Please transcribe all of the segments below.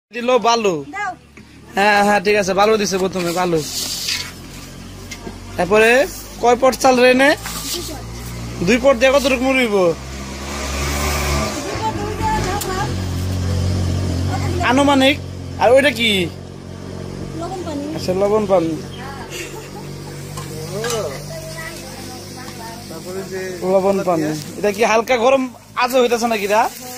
দিল বালু। হ্যাঁ হ্যাঁ ঠিক আছে, বালু দিছে প্রথমে বালু, তারপরে কয় পট চাল রে নে? 2 পট দিয়ে কতটুকু মুড়িব? আনুমানিক। আর ওইটা কি? আচ্ছা লবণ পানি, লবণ পানি। এটা কি হালকা গরম আজ হইতেছে নাকি?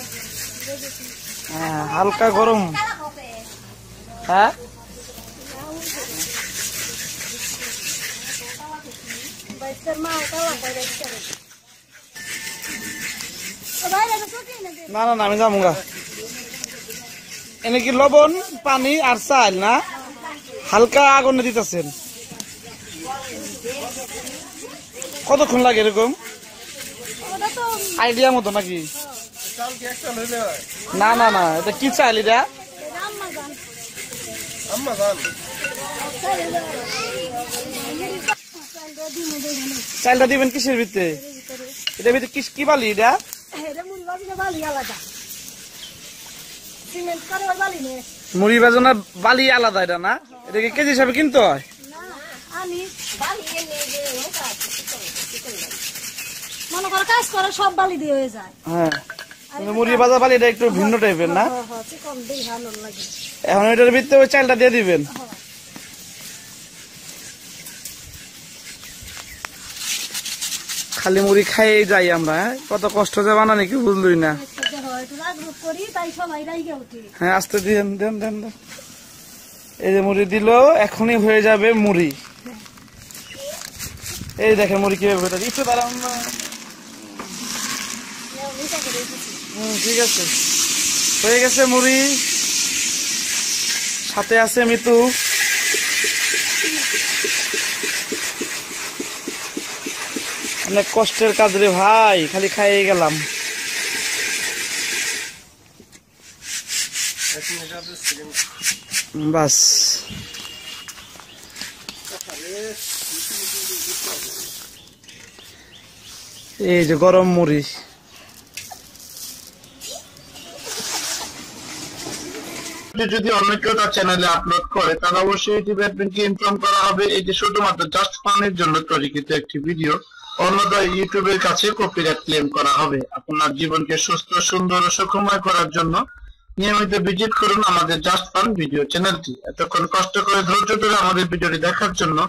হ্যাঁ হালকা গরম। হ্যাঁ না না না আমি যাবো গা। এনে কি লবণ পানি আর চাল না? হালকা আগুনে দিতেছেন, কতক্ষণ লাগে এরকম আইডিয়া মতো নাকি? না না না এটা কি চাল? এটা চালটা দিবেন কিসের ভিতরে? এটার ভিতরে কি বালি? এটা মুড়ি বাজনার বালি আলাদা এটা না? এটাকে কেজি হিসাবে কিনতে হয়? সব বালি দিয়ে হয়ে যায়। হ্যাঁ মুড়ি ভাজা বালি এটা একটু ভিন্ন টাইপের না? এখন এটার ভিতরে ওই চালটা দিয়ে দিবেন। খালি মুড়ি খাই যাই আমরা, কত কষ্ট যে বানানি কি বুঝলই না। হ্যাঁ আস্তে দেন দেন দেন। এই যে মুড়ি দিল, এখনই হয়ে যাবে মুড়ি। এই দেখেন মুড়ি কিভাবে একটু দাঁড়ান না। ঠিক আছে, হয়ে গেছে মুড়ি। সাথে আছে মিতু। অনেক কষ্টের কাজ রে ভাই, খালি খাইয়ে গেলাম। বাস এই যে গরম মুড়ি। যদি অন্য কেউ তার চ্যানেলে আপলোড করে তাহলে অবশ্যই ইউটিউব অ্যাডমিনকে ইনফর্ম করা হবে। এটি শুধুমাত্র জাস্ট ফানের জন্য তৈরিকৃত একটি ভিডিও, অন্যথায় ইউটিউবের কাছে কপিরাইট ক্লেম করা হবে। আপনার জীবনকে সুস্থ, সুন্দর ও সুখময় করার জন্য নিয়মিত ভিজিট করুন আমাদের জাস্ট ফান ভিডিও চ্যানেলটি। এতক্ষণ কষ্ট করে ধৈর্য ধরে আমাদের ভিডিওটি দেখার জন্য